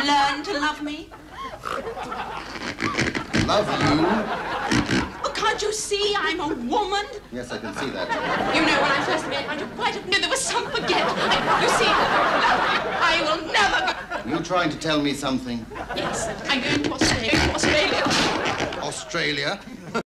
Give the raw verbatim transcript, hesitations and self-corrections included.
learn to love me? Love you? Oh, can't you see I'm a woman? Yes, I can see that. You know, when I first met, I didn't quite know there was some forget. You see, I will never go. You trying to tell me something? Yes, I'm going to Australia. Australia. Australia?